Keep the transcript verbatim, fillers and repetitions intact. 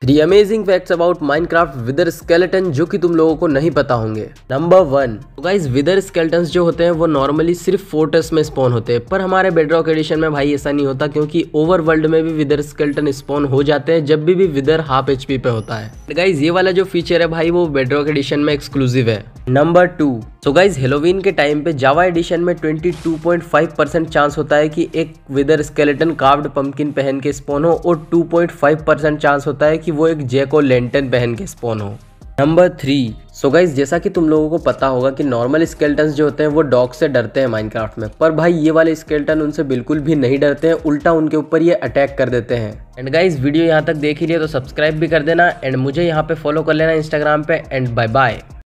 Three amazing facts about Minecraft wither skeleton जो कि तुम लोगों को नहीं पता होंगे। नंबर वन, तो गाइस विदर स्केलेटन्स जो होते हैं वो नॉर्मली सिर्फ फोर्ट्रेस में स्पॉन होते हैं, पर हमारे बेडरॉक एडिशन में भाई ऐसा नहीं होता, क्योंकि ओवर वर्ल्ड में भी विदर स्केलेटन स्पॉन हो जाते हैं जब भी, भी विदर हाफ एचपी पे होता है। गाइस ये वाला जो फीचर है भाई वो बेडरॉक एडिशन में एक्सक्लूसिव है। Number two, so guys Halloween के टाइम पे जावा एडिशन में बाईस पॉइंट पाँच परसेंट चांस होता है कि एक विदर स्केलेटन कार्व्ड पंपकिन पहन के स्पॉन हो, और दो पॉइंट पाँच परसेंट चांस होता है कि वो एक जैक ओ लैंटर्न पहन के स्पॉन हो। नंबर थ्री, सो गाइज जैसा कि तुम लोगों को पता होगा कि नॉर्मल स्केलेटन्स जो होते हैं वो डॉग से डरते हैं माइनक्राफ्ट में, पर भाई ये वाले स्केलेटन उनसे बिल्कुल भी नहीं डरते हैं, उल्टा उनके ऊपर ये अटैक कर देते हैं। एंड गाइज वीडियो यहाँ तक देख ही लिया तो सब्सक्राइब भी कर देना, एंड मुझे यहाँ पे फॉलो कर लेना इंस्टाग्राम पे, एंड बाय बाय।